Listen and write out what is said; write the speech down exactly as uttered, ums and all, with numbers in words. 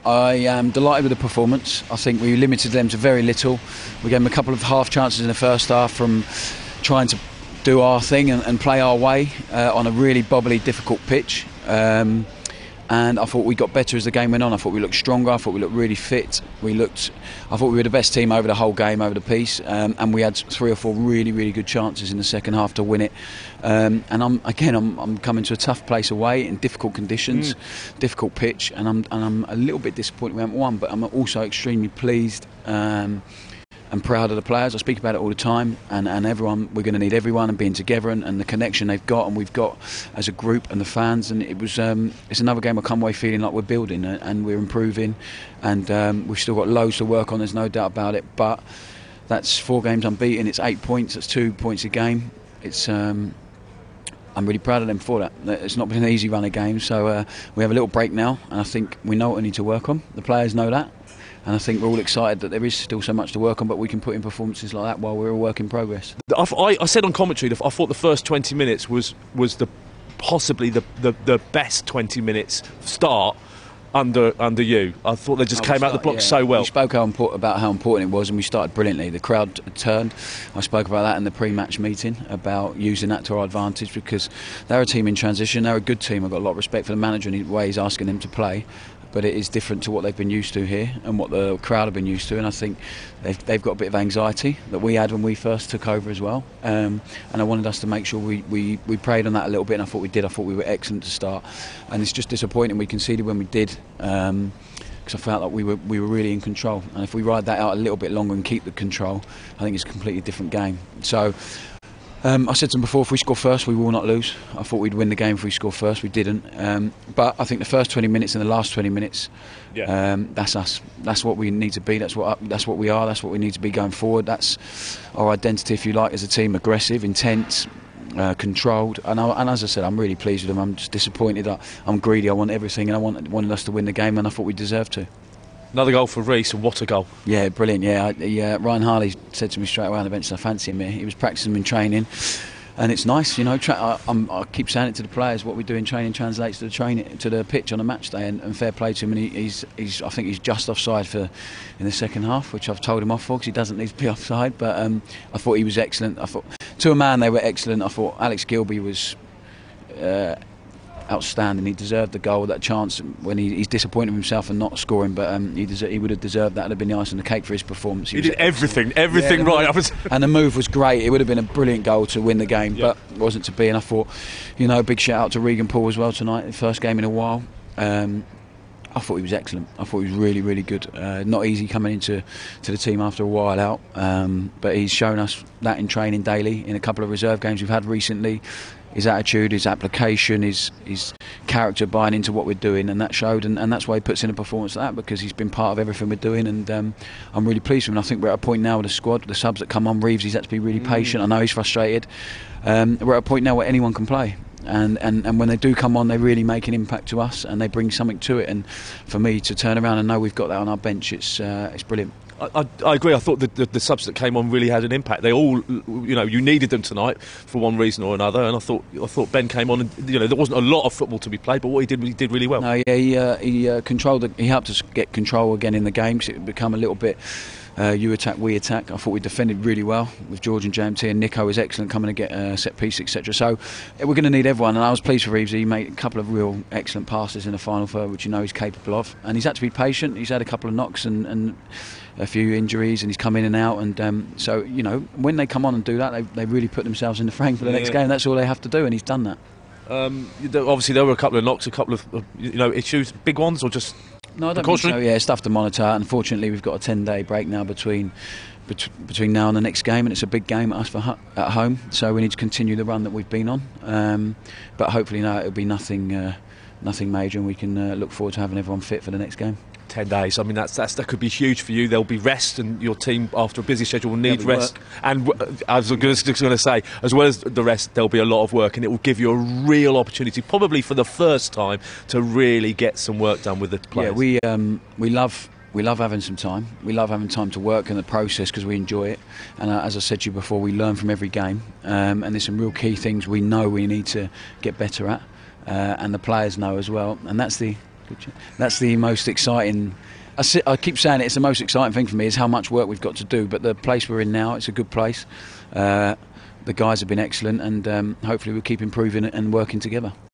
I am delighted with the performance. I think we limited them to very little. We gave them a couple of half chances in the first half from trying to do our thing and, and play our way uh, on a really bobbly, difficult pitch. Um, and I thought we got better as the game went on. I thought we looked stronger. I thought we looked really fit. We looked. I thought we were the best team over the whole game, over the piece. Um, and we had three or four really, really good chances in the second half to win it. Um, and I'm again, I'm, I'm coming to a tough place away in difficult conditions, mm. difficult pitch, and I'm and I'm a little bit disappointed we haven't won. But I'm also extremely pleased. Um, and proud of the players. I speak about it all the time, and, and everyone, we're going to need everyone and being together and, and the connection they've got and we've got as a group and the fans. And it was um, it's another game I come away feeling like we're building and, and we're improving, and um, we've still got loads to work on, there's no doubt about it, but that's four games unbeaten, it's eight points, that's two points a game. It's um, I'm really proud of them for that. It's not been an easy run of games, so uh, we have a little break now, and I think we know what we need to work on. The players know that. And I think we're all excited that there is still so much to work on, but we can put in performances like that while we're a work in progress. I, I said on commentary, I thought the first twenty minutes was was the possibly the, the, the best twenty minutes start under under you. I thought they just oh, came start, out the block yeah. so well. We spoke how import, about how important it was, and we started brilliantly. The crowd turned. I spoke about that in the pre-match meeting, about using that to our advantage, because they're a team in transition. They're a good team. I've got a lot of respect for the manager and the way he's asking them to play. But it is different to what they've been used to here and what the crowd have been used to, and I think they've, they've got a bit of anxiety that we had when we first took over as well, um, and I wanted us to make sure we, we, we preyed on that a little bit, and I thought we did. I thought we were excellent to start, and it's just disappointing we conceded when we did, um, because I felt like we were we were really in control, and if we ride that out a little bit longer and keep the control, I think it's a completely different game. So Um, I said to them before, if we score first, we will not lose. I thought we'd win the game if we score first. We didn't. Um, but I think the first twenty minutes and the last twenty minutes, yeah. um, that's us. That's what we need to be. That's what that's what we are. That's what we need to be going forward. That's our identity, if you like, as a team: aggressive, intense, uh, controlled. And, I, and as I said, I'm really pleased with them. I'm just disappointed. I, I'm greedy. I want everything, and I want, wanted us to win the game, and I thought we deserved to. Another goal for Reece, and what a goal. Yeah, brilliant. Yeah, yeah. Ryan Harley said to me straight away on the bench, I fancy him here. He was practicing in training, and it's nice, you know. Tra I, I'm, I keep saying it to the players, what we do in training translates to the training, to the pitch on a match day, and, and fair play to him. And he, he's, he's, I think he's just offside for in the second half, which I've told him off for because he doesn't need to be offside. But um, I thought he was excellent. I thought to a man they were excellent. I thought Alex Gilby was Uh, outstanding. He deserved the goal, that chance when he, he's disappointed with himself and not scoring, but um, he, he would have deserved that. It'd have been the icing on the cake for his performance. He, he did everything, everything yeah, right. Move, and the move was great. It would have been a brilliant goal to win the game, yeah. but it wasn't to be. And I thought, you know, big shout out to Regan Paul as well tonight, first game in a while. Um, I thought he was excellent. I thought he was really, really good. Uh, not easy coming into to the team after a while out, um, but he's shown us that in training daily, in a couple of reserve games we've had recently. His attitude, his application, his his character buying into what we're doing, and that showed, and, and that's why he puts in a performance like that, because he's been part of everything we're doing, and um, I'm really pleased with him. I think we're at a point now with the squad, with the subs that come on. Reeves, he's had to be really mm. patient. I know he's frustrated. Um, we're at a point now where anyone can play. And, and, and when they do come on, they really make an impact to us, and they bring something to it. And for me to turn around and know we've got that on our bench, it's uh, it's brilliant. I, I, I agree. I thought the, the, the subs that came on really had an impact. They all, you know, you needed them tonight for one reason or another. And I thought I thought Ben came on, and you know, there wasn't a lot of football to be played, but what he did, he did really well. No, yeah, he uh, he uh, controlled. The, he helped us get control again in the game, because it had become a little bit. Uh, you attack, we attack. I thought we defended really well with George and J M T, and Nico was excellent coming to get uh, set piece, et cetera. So we're going to need everyone, and I was pleased for Reeves. He made a couple of real excellent passes in the final third, which you know he's capable of, and he's had to be patient. He's had a couple of knocks and, and a few injuries, and he's come in and out, and um, so you know when they come on and do that, they, they really put themselves in the frame for the yeah. next game. That's all they have to do, and he's done that. Um, obviously, there were a couple of knocks, a couple of uh, you know issues, big ones, or just. No, I don't think so. Yeah, stuff to monitor. Unfortunately, we've got a ten-day break now between bet between now and the next game, and it's a big game at us for hu at home. So we need to continue the run that we've been on. Um, but hopefully, now it'll be nothing, uh, nothing major, and we can uh, look forward to having everyone fit for the next game. Ten days. I mean, that's that's that could be huge for you. There'll be rest, and your team after a busy schedule will need rest. Work. And uh, I was just going to say, as well as the rest, there'll be a lot of work, and it will give you a real opportunity, probably for the first time, to really get some work done with the players. Yeah, we um, we love. We love having some time. We love having time to work in the process because we enjoy it. And uh, as I said to you before, we learn from every game. Um, and there's some real key things we know we need to get better at, uh, and the players know as well. And that's the Good job. That's the most exciting. I, si- I keep saying it, it's the most exciting thing for me is how much work we've got to do. But the place we're in now, it's a good place. Uh, the guys have been excellent, and um, hopefully we'll keep improving it and working together.